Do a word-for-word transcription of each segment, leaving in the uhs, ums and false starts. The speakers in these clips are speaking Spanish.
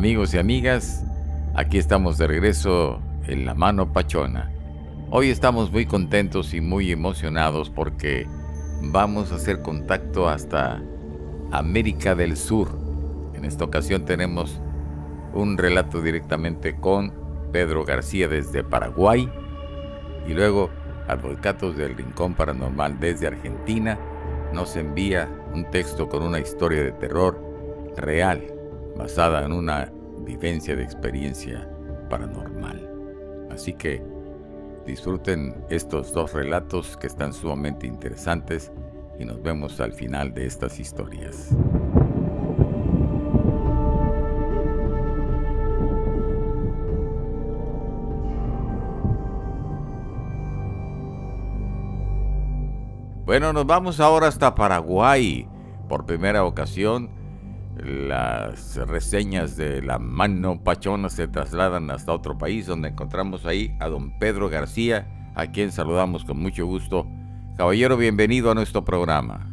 Amigos y amigas, aquí estamos de regreso en La Mano Pachona. Hoy estamos muy contentos y muy emocionados porque vamos a hacer contacto hasta América del Sur. En esta ocasión tenemos un relato directamente con Pedro García desde Paraguay y luego Advocatos del Rincón Paranormal desde Argentina nos envía un texto con una historia de terror real basada en una vivencia de experiencia paranormal. Así que disfruten estos dos relatos que están sumamente interesantes y nos vemos al final de estas historias. Bueno, nos vamos ahora hasta Paraguay. Por primera ocasión, las reseñas de La Mano Pachona se trasladan hasta otro país, donde encontramos ahí a don Pedro García, a quien saludamos con mucho gusto. Caballero, bienvenido a nuestro programa.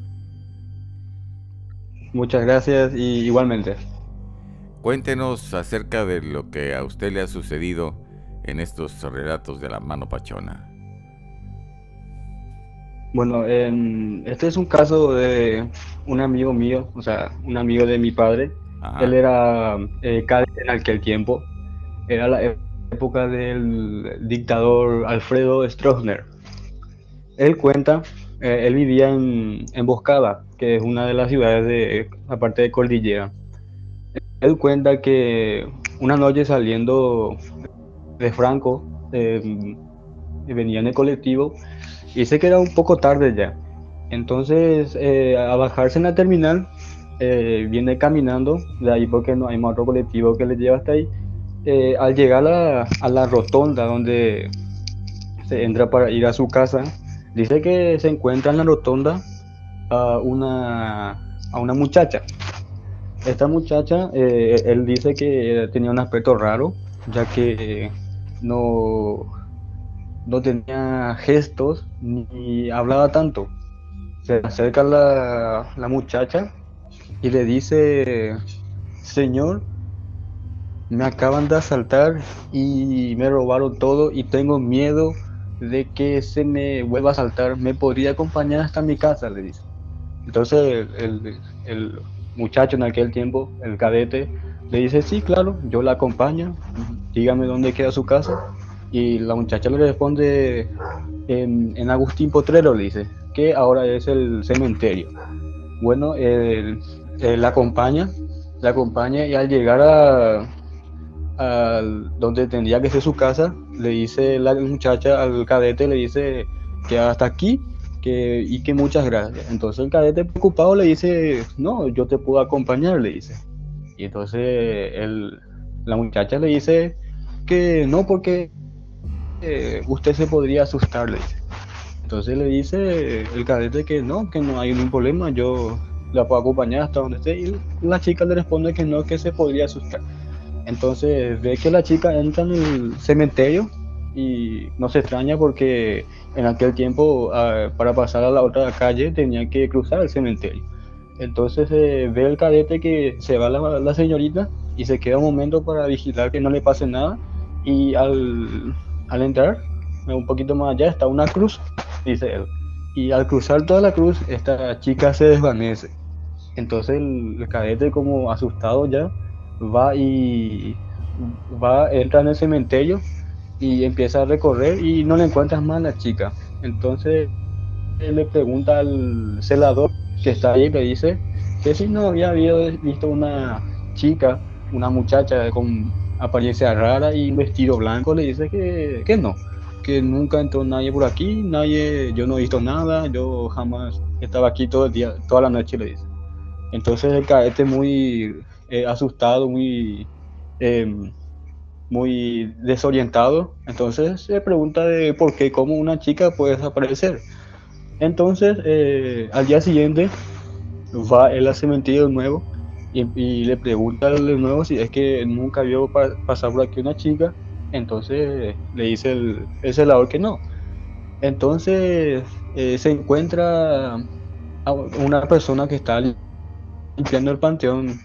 Muchas gracias y igualmente. Cuéntenos acerca de lo que a usted le ha sucedido en estos relatos de La Mano Pachona. Bueno, em, este es un caso de un amigo mío, o sea, un amigo de mi padre. Ajá. Él era eh, cadete en aquel tiempo. Era la e- época del dictador Alfredo Stroessner. Él cuenta, eh, él vivía en Emboscada, que es una de las ciudades de la parte de Cordillera. Él cuenta que una noche saliendo de Franco, em, venía en el colectivo. Y sé que era un poco tarde ya. Entonces, eh, a bajarse en la terminal, eh, viene caminando, de ahí porque no hay más otro colectivo que le lleva hasta ahí. Eh, al llegar a la, a la rotonda donde se entra para ir a su casa, dice que se encuentra en la rotonda a una, a una muchacha. Esta muchacha, eh, él dice que tenía un aspecto raro, ya que eh, no no tenía gestos ni hablaba tanto. Se acerca la, la muchacha y le dice: Señor, me acaban de asaltar y me robaron todo y tengo miedo de que se me vuelva a asaltar. ¿Me podría acompañar hasta mi casa?, le dice. Entonces el, el, el muchacho en aquel tiempo, el cadete, le dice: sí, claro, yo la acompaño, dígame dónde queda su casa. Y la muchacha le responde: en, en Agustín Potrero, le dice, que ahora es el cementerio. Bueno, él, él la acompaña, la acompaña y al llegar a, a donde tendría que ser su casa, le dice la muchacha al cadete, le dice que hasta aquí que, y que muchas gracias. Entonces el cadete preocupado le dice: no, yo te puedo acompañar, le dice. Y entonces él, la muchacha le dice que no, porque eh, usted se podría asustar, le dice. Entonces le dice el cadete que no, que no hay ningún problema, yo la puedo acompañar hasta donde esté. Y la chica le responde que no, que se podría asustar. Entonces ve que la chica entra en el cementerio y no se extraña porque en aquel tiempo, uh, para pasar a la otra calle tenía que cruzar el cementerio. Entonces eh, ve el cadete que se va la, la señorita y se queda un momento para vigilar que no le pase nada. Y al, al entrar un poquito más allá está una cruz, dice él. Y al cruzar toda la cruz, esta chica se desvanece. Entonces el, el cadete, como asustado ya, va y va, entra en el cementerio y empieza a recorrer y no le encuentras más a la chica. Entonces él le pregunta al celador que está ahí, le dice que si no había visto una chica, una muchacha con apariencia rara y un vestido blanco. Le dice que, que no, que nunca entró nadie por aquí, nadie, yo no he visto nada, yo jamás estaba aquí todo el día, toda la noche, le dice. Entonces el cadete, muy eh, asustado, muy eh, muy desorientado, entonces se pregunta de por qué, cómo una chica puede desaparecer. Entonces eh, al día siguiente va él al cementerio de nuevo y, y le pregunta de nuevo si es que nunca vio pa pasar por aquí una chica. Entonces le dice el, el celador que no. Entonces eh, se encuentra a una persona que está limpiando el panteón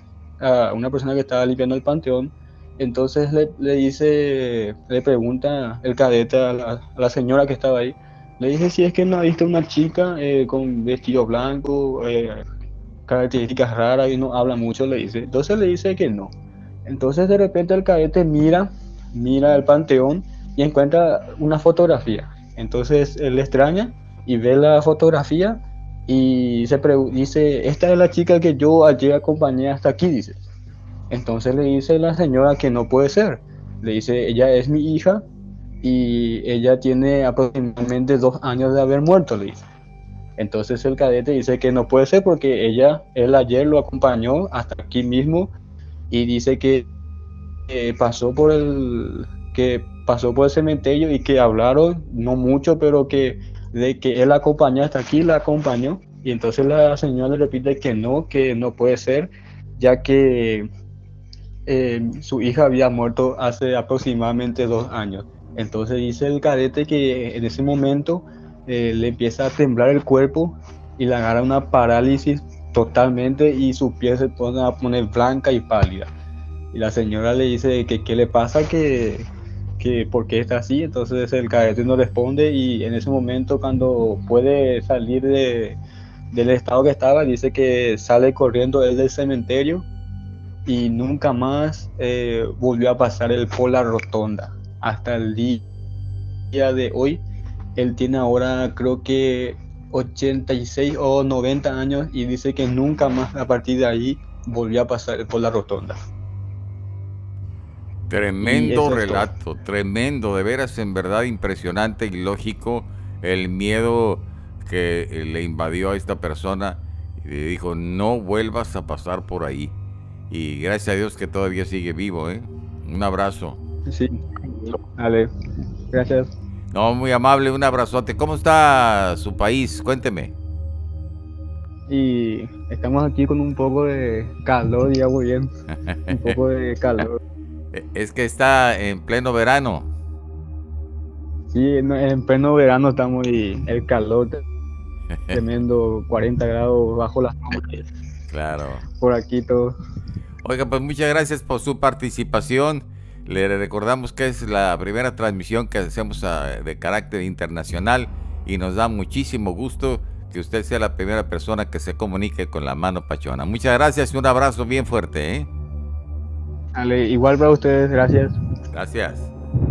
a una persona que estaba limpiando el panteón. Entonces le, le dice, le pregunta el cadete a la, a la señora que estaba ahí, le dice si es que no ha visto una chica eh, con vestido blanco, eh, características raras y no habla mucho, le dice. Entonces le dice que no. Entonces de repente el cadete mira, mira el panteón y encuentra una fotografía. Entonces él le extraña y ve la fotografía y se pregu- dice, esta es la chica que yo ayer acompañé hasta aquí, dice. Entonces le dice la señora que no puede ser. Le dice, ella es mi hija y ella tiene aproximadamente dos años de haber muerto, le dice. Entonces el cadete dice que no puede ser porque ella, él ayer lo acompañó hasta aquí mismo y dice que eh, pasó por el que pasó por el cementerio y que hablaron, no mucho, pero que de que él la acompañó hasta aquí, la acompañó. Y entonces la señora le repite que no, que no puede ser, ya que eh, su hija había muerto hace aproximadamente dos años. Entonces dice el cadete que en ese momento eh, le empieza a temblar el cuerpo y le agarra una parálisis totalmente y su piel se pone a poner blanca y pálida. Y la señora le dice que qué le pasa, que, que por qué está así. Entonces el cadete no responde y en ese momento cuando puede salir de, del estado que estaba, dice que sale corriendo él del cementerio y nunca más eh, volvió a pasar él por la rotonda. Hasta el día de hoy, él tiene ahora creo que ochenta y seis o noventa años y dice que nunca más a partir de ahí volvió a pasar por la rotonda. Y Tremendo eso es todo. relato, tremendo, de veras, en verdad impresionante y lógico el miedo que eh, le invadió a esta persona y le dijo, no vuelvas a pasar por ahí. Y gracias a Dios que todavía sigue vivo, ¿eh? Un abrazo. Sí, vale, gracias. No, muy amable, un abrazote. ¿Cómo está su país? Cuénteme. Y estamos aquí con un poco de calor, digamos bien, un poco de calor. Es que está en pleno verano. Sí, en, en pleno verano estamos y el calor tremendo, cuarenta grados bajo las nubes. Claro. Por aquí todo. Oiga, pues muchas gracias por su participación. Le recordamos que es la primera transmisión que hacemos a, de carácter internacional y nos da muchísimo gusto que usted sea la primera persona que se comunique con la mano pachona. Muchas gracias y un abrazo bien fuerte, ¿eh? Vale, igual para ustedes, gracias. Gracias.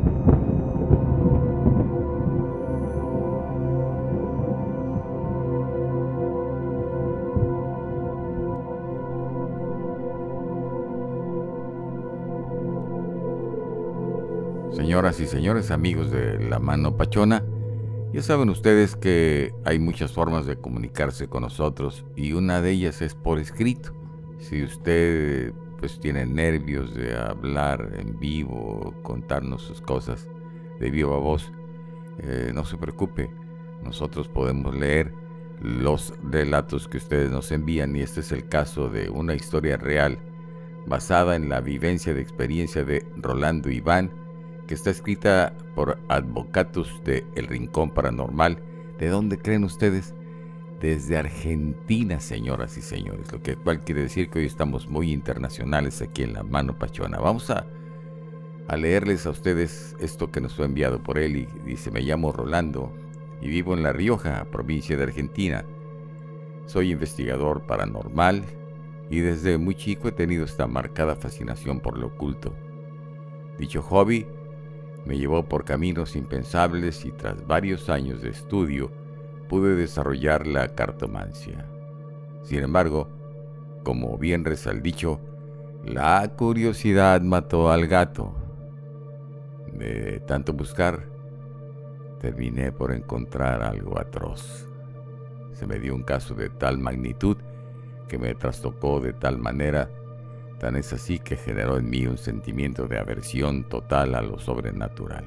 Señoras y señores, amigos de la mano pachona, ya saben ustedes que hay muchas formas de comunicarse con nosotros y una de ellas es por escrito. Si usted pues tiene nervios de hablar en vivo, contarnos sus cosas de viva voz, eh, no se preocupe, nosotros podemos leer los relatos que ustedes nos envían y este es el caso de una historia real basada en la vivencia de experiencia de Rolando Iván, que está escrita por Advocatus de El Rincón Paranormal. ¿De dónde creen ustedes? Desde Argentina, señoras y señores, lo que cual quiere decir que hoy estamos muy internacionales aquí en la mano pachona. Vamos a, a leerles a ustedes esto que nos fue enviado por él y dice: me llamo Rolando y vivo en La Rioja, provincia de Argentina. Soy investigador paranormal y desde muy chico he tenido esta marcada fascinación por lo oculto. Dicho hobby me llevó por caminos impensables y tras varios años de estudio pude desarrollar la cartomancia. Sin embargo, como bien reza el dicho, la curiosidad mató al gato. De tanto buscar, terminé por encontrar algo atroz. Se me dio un caso de tal magnitud que me trastocó de tal manera. Tan es así que generó en mí un sentimiento de aversión total a lo sobrenatural.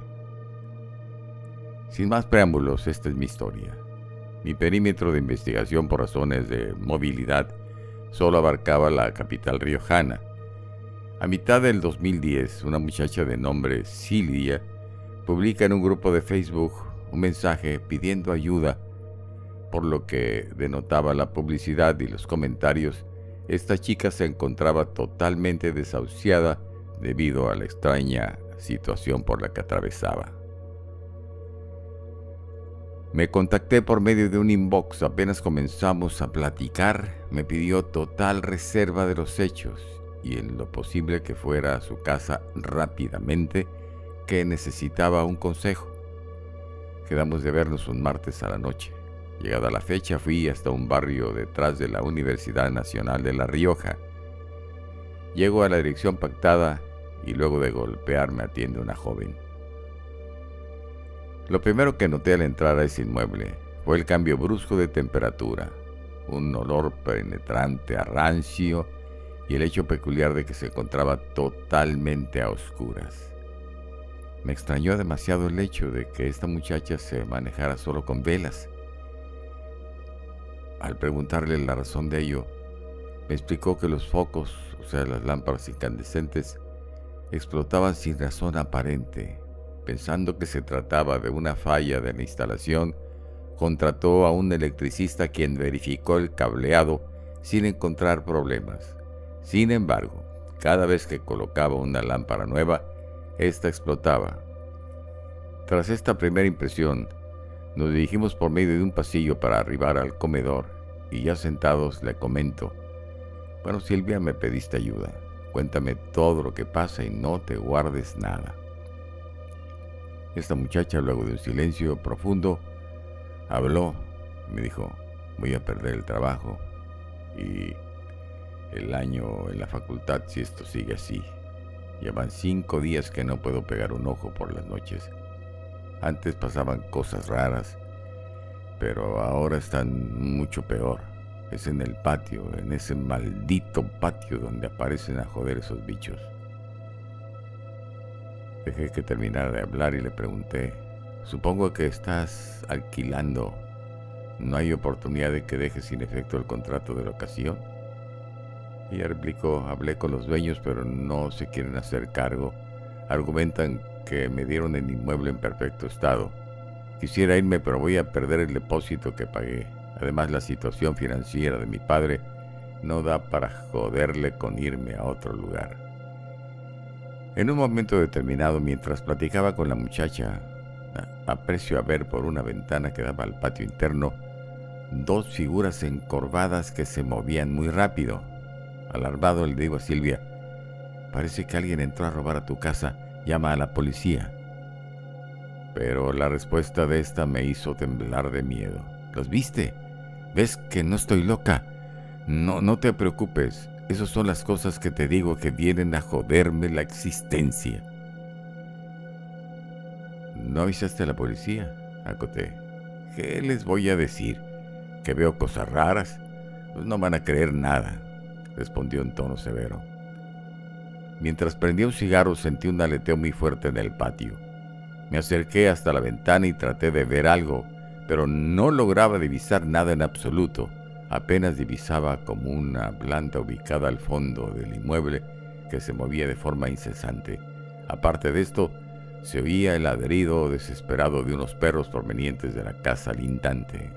Sin más preámbulos, esta es mi historia. Mi perímetro de investigación por razones de movilidad solo abarcaba la capital riojana. A mitad del dos mil diez, una muchacha de nombre Silvia publica en un grupo de Facebook un mensaje pidiendo ayuda, por lo que denotaba la publicidad y los comentarios Esta chica se encontraba totalmente desahuciada debido a la extraña situación por la que atravesaba. Me contacté por medio de un inbox. Apenas comenzamos a platicar, me pidió total reserva de los hechos y en lo posible que fuera a su casa rápidamente, que necesitaba un consejo. Quedamos de vernos un martes a la noche. Llegada la fecha, fui hasta un barrio detrás de la Universidad Nacional de La Rioja. Llego a la dirección pactada y luego de golpear me atiende una joven. Lo primero que noté al entrar a ese inmueble fue el cambio brusco de temperatura, un olor penetrante a rancio y el hecho peculiar de que se encontraba totalmente a oscuras. Me extrañó demasiado el hecho de que esta muchacha se manejara solo con velas. Al preguntarle la razón de ello, me explicó que los focos, o sea, las lámparas incandescentes, explotaban sin razón aparente. Pensando que se trataba de una falla de la instalación, contrató a un electricista quien verificó el cableado sin encontrar problemas. Sin embargo, cada vez que colocaba una lámpara nueva, ésta explotaba. Tras esta primera impresión, nos dirigimos por medio de un pasillo para arribar al comedor y ya sentados le comento: «Bueno, Silvia, me pediste ayuda. Cuéntame todo lo que pasa y no te guardes nada». Esta muchacha, luego de un silencio profundo, habló. Me dijo: «Voy a perder el trabajo y el año en la facultad si esto sigue así. Llevan cinco días que no puedo pegar un ojo por las noches. Antes pasaban cosas raras, pero ahora están mucho peor. Es en el patio, en ese maldito patio donde aparecen a joder esos bichos». Dejé que terminara de hablar y le pregunté: «Supongo que estás alquilando. ¿No hay oportunidad de que dejes sin efecto el contrato de locación?». Ella replicó: «Hablé con los dueños, pero no se quieren hacer cargo. Argumentan que me dieron el inmueble en perfecto estado. Quisiera irme, pero voy a perder el depósito que pagué. Además, la situación financiera de mi padre no da para joderle con irme a otro lugar». En un momento determinado, mientras platicaba con la muchacha, aprecio a ver por una ventana que daba al patio interno dos figuras encorvadas que se movían muy rápido. Alarmado le digo a Silvia: «Parece que alguien entró a robar a tu casa. Llama a la policía». Pero la respuesta de esta me hizo temblar de miedo. «¿Los viste? ¿Ves que no estoy loca? No, no te preocupes. Esas son las cosas que te digo que vienen a joderme la existencia». «¿No avisaste a la policía?», acoté. «¿Qué les voy a decir? ¿Que veo cosas raras? Pues no van a creer nada», respondió en tono severo. Mientras prendía un cigarro sentí un aleteo muy fuerte en el patio. Me acerqué hasta la ventana y traté de ver algo, pero no lograba divisar nada en absoluto. Apenas divisaba como una planta ubicada al fondo del inmueble que se movía de forma incesante. Aparte de esto, se oía el ladrido desesperado de unos perros provenientes de la casa lindante.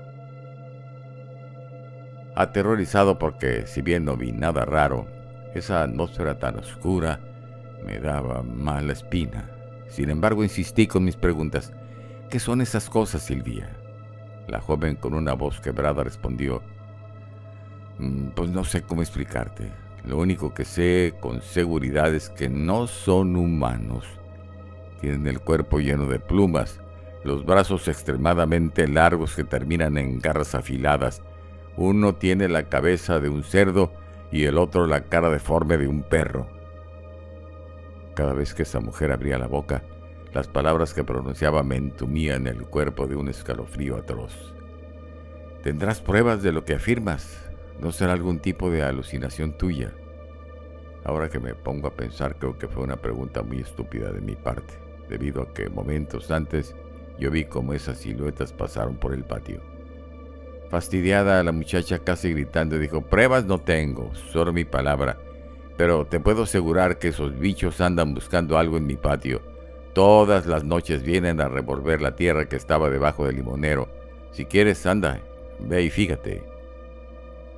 Aterrorizado porque, si bien no vi nada raro, esa atmósfera tan oscura me daba mala espina. Sin embargo, insistí con mis preguntas: «¿Qué son esas cosas, Silvia?». La joven, con una voz quebrada, respondió: «Pues no sé cómo explicarte. Lo único que sé con seguridad es que no son humanos. Tienen el cuerpo lleno de plumas, los brazos extremadamente largos que terminan en garras afiladas. Uno tiene la cabeza de un cerdo y el otro la cara deforme de un perro». Cada vez que esa mujer abría la boca, las palabras que pronunciaba me entumían el cuerpo de un escalofrío atroz. «¿Tendrás pruebas de lo que afirmas? ¿No será algún tipo de alucinación tuya?». Ahora que me pongo a pensar, creo que fue una pregunta muy estúpida de mi parte, debido a que momentos antes yo vi cómo esas siluetas pasaron por el patio. Fastidiada, la muchacha, casi gritando, dijo: «Pruebas no tengo, solo mi palabra, pero te puedo asegurar que esos bichos andan buscando algo en mi patio. Todas las noches vienen a revolver la tierra que estaba debajo del limonero. Si quieres, anda, ve y fíjate».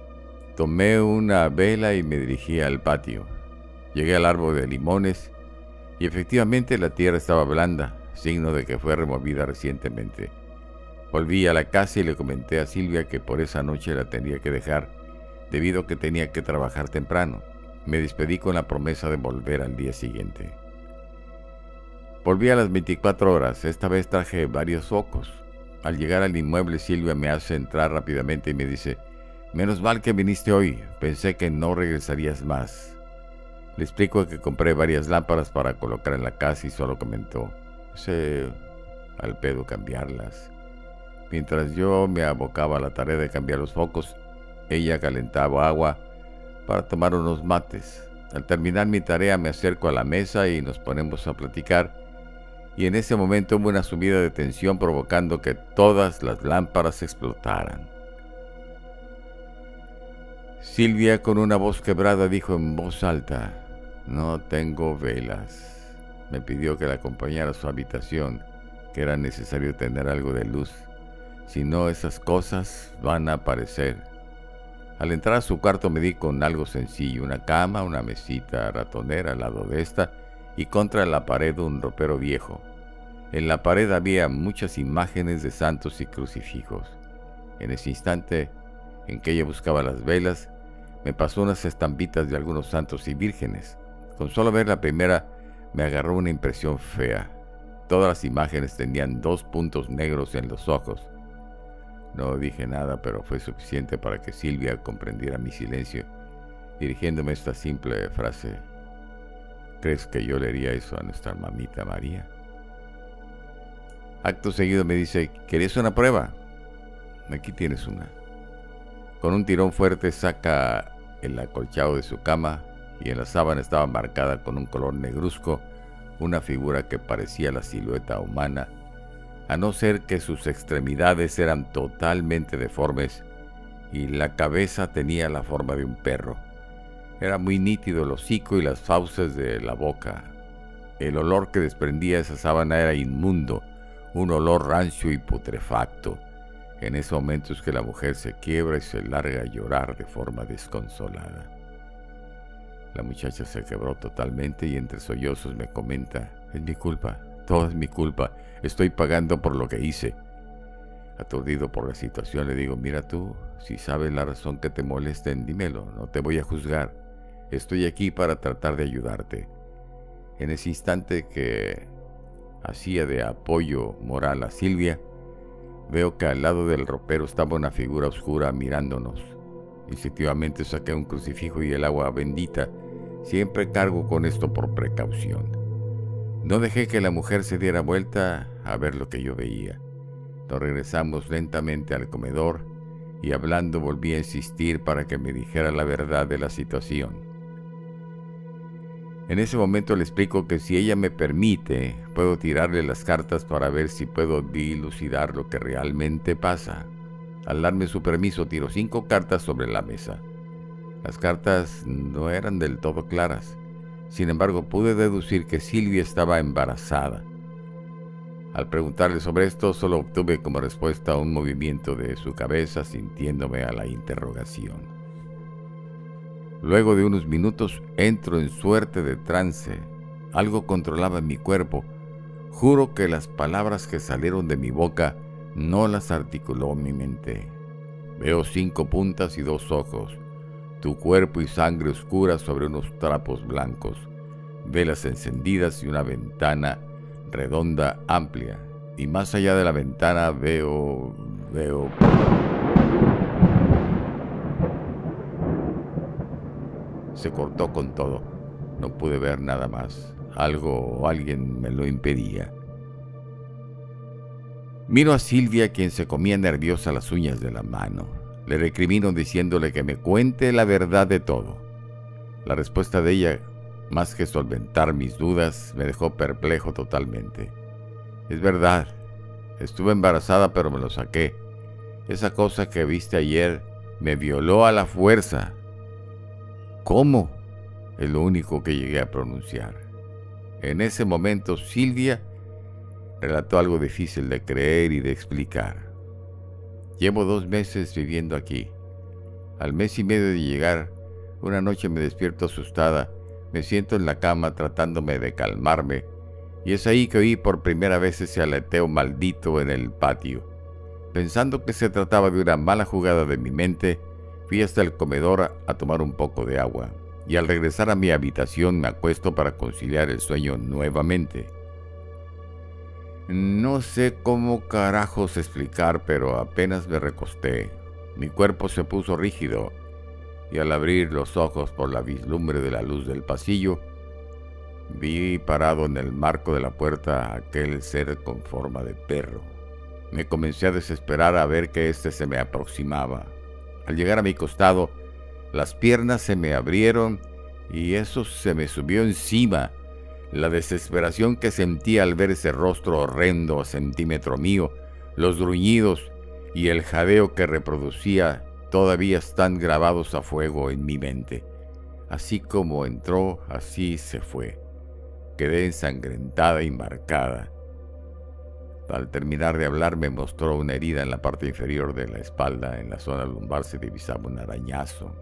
Tomé una vela y me dirigí al patio. Llegué al árbol de limones y efectivamente la tierra estaba blanda, signo de que fue removida recientemente. Volví a la casa y le comenté a Silvia que por esa noche la tenía que dejar, debido a que tenía que trabajar temprano. Me despedí con la promesa de volver al día siguiente. Volví a las veinticuatro horas, esta vez traje varios focos. Al llegar al inmueble, Silvia me hace entrar rápidamente y me dice: «Menos mal que viniste hoy, pensé que no regresarías más». Le explico que compré varias lámparas para colocar en la casa y solo comentó: «Sé al pedo cambiarlas». Mientras yo me abocaba a la tarea de cambiar los focos, ella calentaba agua para tomar unos mates. Al terminar mi tarea me acerco a la mesa y nos ponemos a platicar, y en ese momento hubo una subida de tensión provocando que todas las lámparas explotaran. Silvia, con una voz quebrada, dijo en voz alta: «No tengo velas». Me pidió que la acompañara a su habitación, que era necesario tener algo de luz, si no esas cosas van a aparecer. Al entrar a su cuarto me di con algo sencillo: una cama, una mesita ratonera al lado de esta y contra la pared un ropero viejo. En la pared había muchas imágenes de santos y crucifijos. En ese instante en que ella buscaba las velas, me pasó unas estampitas de algunos santos y vírgenes. Con solo ver la primera me agarró una impresión fea. Todas las imágenes tenían dos puntos negros en los ojos. No dije nada, pero fue suficiente para que Silvia comprendiera mi silencio, dirigiéndome esta simple frase: «¿Crees que yo le haría eso a nuestra mamita María?». Acto seguido me dice: «¿Querías una prueba? Aquí tienes una». Con un tirón fuerte saca el acolchado de su cama y en la sábana estaba marcada con un color negruzco una figura que parecía la silueta humana, a no ser que sus extremidades eran totalmente deformes y la cabeza tenía la forma de un perro. Era muy nítido el hocico y las fauces de la boca. El olor que desprendía esa sábana era inmundo, un olor rancio y putrefacto. En ese momento es que la mujer se quiebra y se larga a llorar de forma desconsolada. La muchacha se quebró totalmente y entre sollozos me comenta: «Es mi culpa, todo es mi culpa, estoy pagando por lo que hice». Aturdido por la situación le digo: «Mira tú, si sabes la razón que te molesten, dímelo, no te voy a juzgar. Estoy aquí para tratar de ayudarte». En ese instante que hacía de apoyo moral a Silvia, veo que al lado del ropero estaba una figura oscura mirándonos. Instintivamente saqué un crucifijo y el agua bendita. Siempre cargo con esto por precaución. No dejé que la mujer se diera vuelta a ver lo que yo veía. Nos regresamos lentamente al comedor y hablando volví a insistir para que me dijera la verdad de la situación. En ese momento le explico que si ella me permite, puedo tirarle las cartas para ver si puedo dilucidar lo que realmente pasa. Al darme su permiso, tiro cinco cartas sobre la mesa. Las cartas no eran del todo claras. Sin embargo, pude deducir que Silvia estaba embarazada. Al preguntarle sobre esto, solo obtuve como respuesta un movimiento de su cabeza, sintiéndome a la interrogación. Luego de unos minutos, entro en suerte de trance. Algo controlaba mi cuerpo. Juro que las palabras que salieron de mi boca no las articuló mi mente. Veo cinco puntas y dos ojos, tu cuerpo y sangre oscura sobre unos trapos blancos, velas encendidas y una ventana redonda amplia. Y más allá de la ventana veo... veo... Se cortó con todo. No pude ver nada más. Algo o alguien me lo impedía. Miro a Silvia, quien se comía nerviosa las uñas de la mano. Le recrimino diciéndole que me cuente la verdad de todo. La respuesta de ella, más que solventar mis dudas, me dejó perplejo totalmente. Es verdad, estuve embarazada pero me lo saqué. Esa cosa que viste ayer me violó a la fuerza. ¿Cómo? Es lo único que llegué a pronunciar. En ese momento Silvia relató algo difícil de creer y de explicar. Llevo dos meses viviendo aquí. Al mes y medio de llegar, una noche me despierto asustada, me siento en la cama tratándome de calmarme, y es ahí que oí por primera vez ese aleteo maldito en el patio. Pensando que se trataba de una mala jugada de mi mente, fui hasta el comedor a, a tomar un poco de agua, y al regresar a mi habitación me acuesto para conciliar el sueño nuevamente. No sé cómo carajos explicar, pero apenas me recosté, mi cuerpo se puso rígido, y al abrir los ojos por la vislumbre de la luz del pasillo, vi parado en el marco de la puerta aquel ser con forma de perro. Me comencé a desesperar a ver que éste se me aproximaba. Al llegar a mi costado, las piernas se me abrieron y eso se me subió encima. La desesperación que sentí al ver ese rostro horrendo a centímetro mío, los gruñidos y el jadeo que reproducía todavía están grabados a fuego en mi mente. Así como entró, así se fue. Quedé ensangrentada y marcada. Al terminar de hablar me mostró una herida en la parte inferior de la espalda. En la zona lumbar se divisaba un arañazo.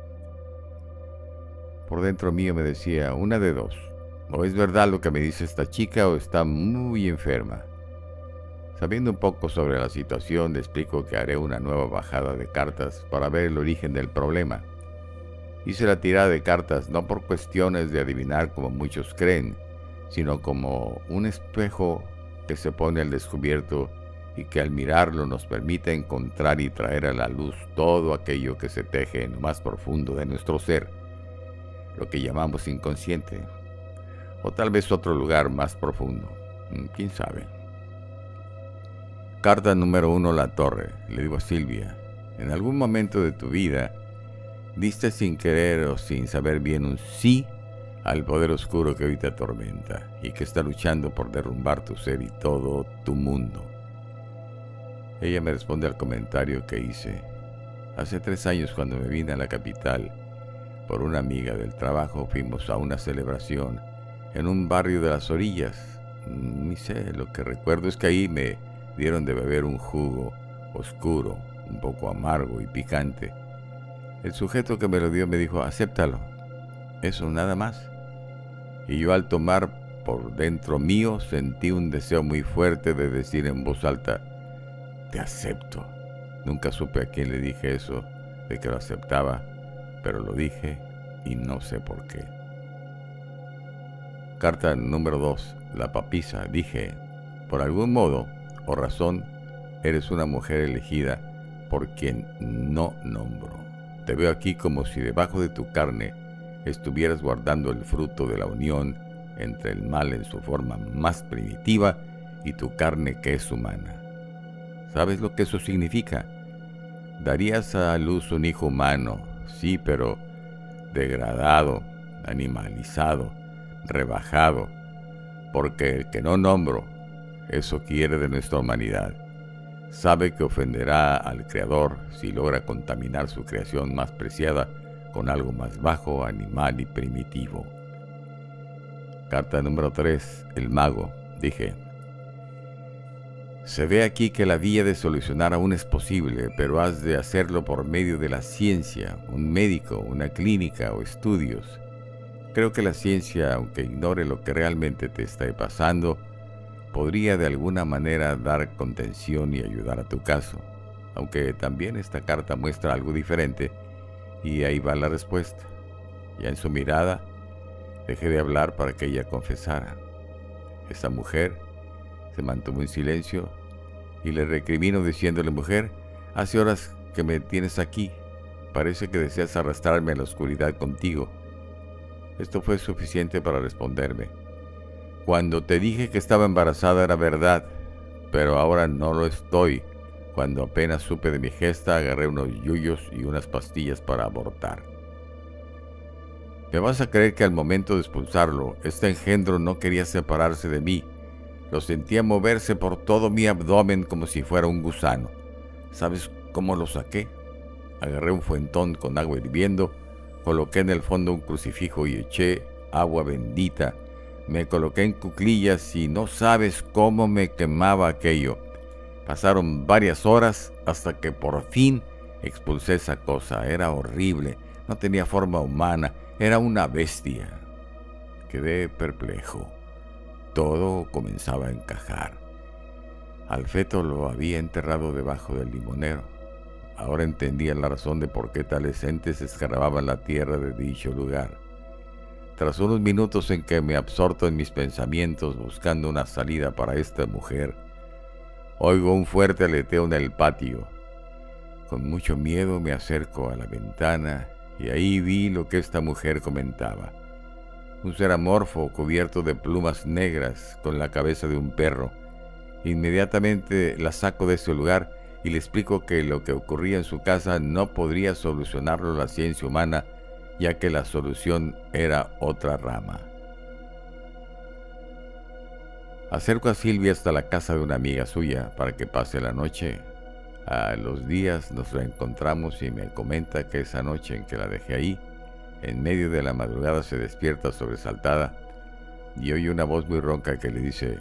Por dentro mío me decía, una de dos. O es verdad lo que me dice esta chica o está muy enferma. Sabiendo un poco sobre la situación, le explico que haré una nueva bajada de cartas para ver el origen del problema. Hice la tirada de cartas no por cuestiones de adivinar como muchos creen, sino como un espejo que se pone al descubierto y que al mirarlo nos permite encontrar y traer a la luz todo aquello que se teje en lo más profundo de nuestro ser, lo que llamamos inconsciente, o tal vez otro lugar más profundo, quién sabe. Carta número uno, La Torre. Le digo a Silvia, en algún momento de tu vida diste sin querer o sin saber bien un sí al poder oscuro que hoy te atormenta y que está luchando por derrumbar tu ser y todo tu mundo. Ella me responde al comentario que hice. Hace tres años, cuando me vine a la capital por una amiga del trabajo, fuimos a una celebración en un barrio de las orillas. Ni sé, lo que recuerdo es que ahí me dieron de beber un jugo oscuro, un poco amargo y picante. El sujeto que me lo dio me dijo, acéptalo, eso nada más. Y yo al tomar por dentro mío sentí un deseo muy fuerte de decir en voz alta, te acepto. Nunca supe a quién le dije eso, de que lo aceptaba, pero lo dije y no sé por qué. Carta número dos, La Papisa. Dije, por algún modo o razón, eres una mujer elegida por quien no nombro. Te veo aquí como si debajo de tu carne estuvieras guardando el fruto de la unión entre el mal en su forma más primitiva y tu carne que es humana. ¿Sabes lo que eso significa? Darías a luz un hijo humano, sí, pero degradado, animalizado, rebajado, porque el que no nombro, eso quiere de nuestra humanidad. Sabe que ofenderá al Creador si logra contaminar su creación más preciada con algo más bajo, animal y primitivo. Carta número tres, El Mago. Dije, se ve aquí que la vía de solucionar aún es posible, pero has de hacerlo por medio de la ciencia, un médico, una clínica o estudios. Creo que la ciencia, aunque ignore lo que realmente te está pasando, podría de alguna manera dar contención y ayudar a tu caso, aunque también esta carta muestra algo diferente, y ahí va la respuesta. Ya en su mirada, dejé de hablar para que ella confesara. Esta mujer se mantuvo en silencio y le recrimino diciéndole, mujer, hace horas que me tienes aquí, parece que deseas arrastrarme a la oscuridad contigo. Esto fue suficiente para responderme. Cuando te dije que estaba embarazada era verdad, pero ahora no lo estoy. Cuando apenas supe de mi gesta, agarré unos yuyos y unas pastillas para abortar. ¿Me vas a creer que al momento de expulsarlo, este engendro no quería separarse de mí? Lo sentía moverse por todo mi abdomen como si fuera un gusano. ¿Sabes cómo lo saqué? Agarré un fuentón con agua hirviendo, coloqué en el fondo un crucifijo y eché agua bendita. Me coloqué en cuclillas y no sabes cómo me quemaba aquello. Pasaron varias horas hasta que por fin Expulsé esa cosa, era horrible, no tenía forma humana, era una bestia. Quedé perplejo. Todo comenzaba a encajar. Al feto lo había enterrado debajo del limonero. Ahora entendía la razón de por qué tales entes escarbaban la tierra de dicho lugar. Tras unos minutos en que me absorto en mis pensamientos buscando una salida para esta mujer, oigo un fuerte aleteo en el patio. Con mucho miedo me acerco a la ventana y ahí vi lo que esta mujer comentaba. Un ser amorfo cubierto de plumas negras con la cabeza de un perro. Inmediatamente la saco de ese lugar y le explico que lo que ocurría en su casa no podría solucionarlo la ciencia humana, ya que la solución era otra rama. Acerco a Silvia hasta la casa de una amiga suya para que pase la noche. A los días nos reencontramos y me comenta que esa noche en que la dejé ahí, en medio de la madrugada se despierta sobresaltada y oye una voz muy ronca que le dice: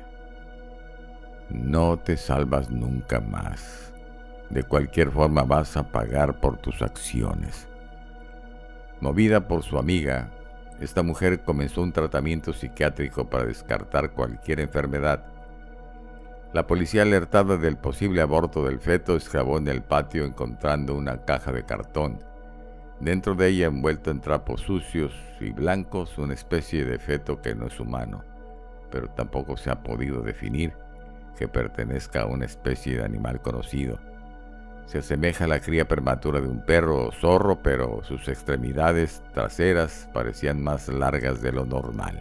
no te salvas nunca más. De cualquier forma vas a pagar por tus acciones. Movida por su amiga, esta mujer comenzó un tratamiento psiquiátrico para descartar cualquier enfermedad. La policía, alertada del posible aborto del feto, excavó en el patio encontrando una caja de cartón. Dentro de ella, envuelto en trapos sucios y blancos, una especie de feto que no es humano, pero tampoco se ha podido definir que pertenezca a una especie de animal conocido. Se asemeja a la cría prematura de un perro o zorro, pero sus extremidades traseras parecían más largas de lo normal.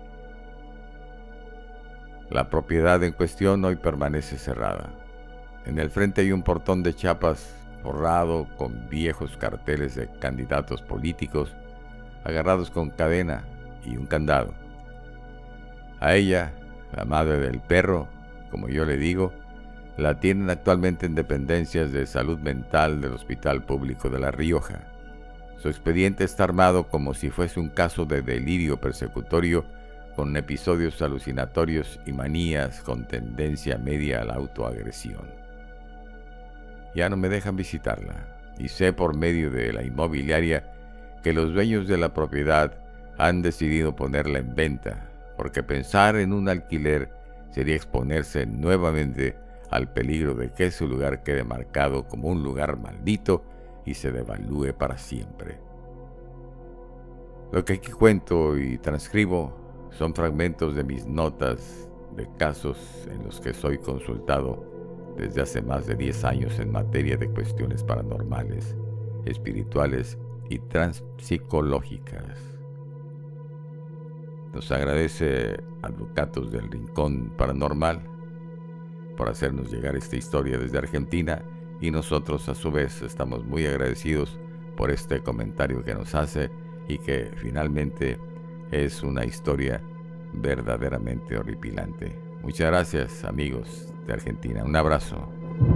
La propiedad en cuestión hoy permanece cerrada. En el frente hay un portón de chapas forrado con viejos carteles de candidatos políticos agarrados con cadena y un candado. A ella, la madre del perro, como yo le digo, la tienen actualmente en dependencias de salud mental del Hospital Público de La Rioja. Su expediente está armado como si fuese un caso de delirio persecutorio con episodios alucinatorios y manías con tendencia media a la autoagresión. Ya no me dejan visitarla y sé por medio de la inmobiliaria que los dueños de la propiedad han decidido ponerla en venta, porque pensar en un alquiler sería exponerse nuevamente al peligro de que ese lugar quede marcado como un lugar maldito y se devalúe para siempre. Lo que aquí cuento y transcribo son fragmentos de mis notas de casos en los que soy consultado desde hace más de diez años en materia de cuestiones paranormales, espirituales y transpsicológicas. Nos agradece Advocatos del Rincón Paranormal por hacernos llegar esta historia desde Argentina, y nosotros a su vez estamos muy agradecidos por este comentario que nos hace y que finalmente es una historia verdaderamente horripilante. Muchas gracias, amigos de Argentina. Un abrazo.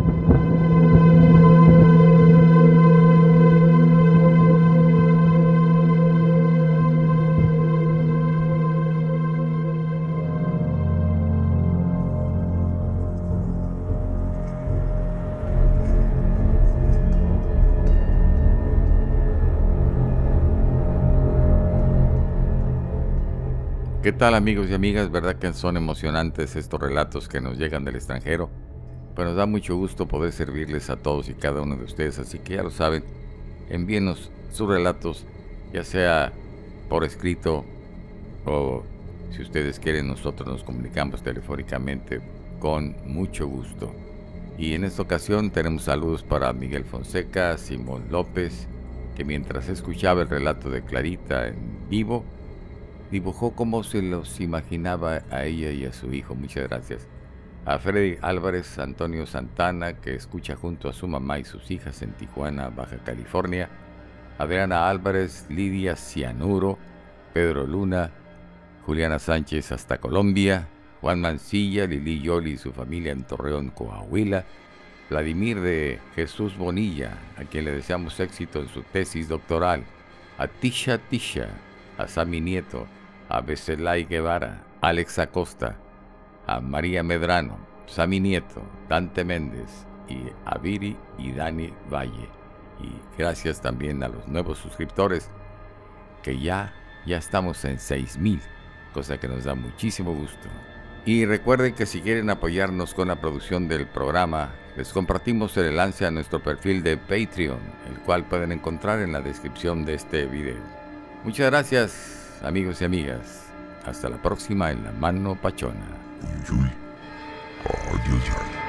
¿Qué tal, amigos y amigas? ¿Verdad que son emocionantes estos relatos que nos llegan del extranjero? Pues nos da mucho gusto poder servirles a todos y cada uno de ustedes, así que ya lo saben, envíenos sus relatos, ya sea por escrito o si ustedes quieren, nosotros nos comunicamos telefónicamente con mucho gusto. Y en esta ocasión tenemos saludos para Miguel Fonseca, Simón López, que mientras escuchaba el relato de Clarita en vivo, dibujó cómo se los imaginaba a ella y a su hijo. Muchas gracias. A Freddy Álvarez, Antonio Santana, que escucha junto a su mamá y sus hijas en Tijuana, Baja California. Adriana Álvarez, Lidia Cianuro, Pedro Luna, Juliana Sánchez hasta Colombia, Juan Mancilla, Lili Yoli y su familia en Torreón, Coahuila. Vladimir de Jesús Bonilla, a quien le deseamos éxito en su tesis doctoral. A Tisha Tisha, a Sami Nieto, a Becelay Guevara, Alex Acosta, a María Medrano, Sami Nieto, Dante Méndez y a Viri y Dani Valle. Y gracias también a los nuevos suscriptores, que ya, ya estamos en seis mil, cosa que nos da muchísimo gusto. Y recuerden que si quieren apoyarnos con la producción del programa, les compartimos el enlace a nuestro perfil de Patreon, el cual pueden encontrar en la descripción de este video. Muchas gracias, amigos y amigas. Hasta la próxima en La Mano Pachona. Uy, uy. Ay, ay, ay.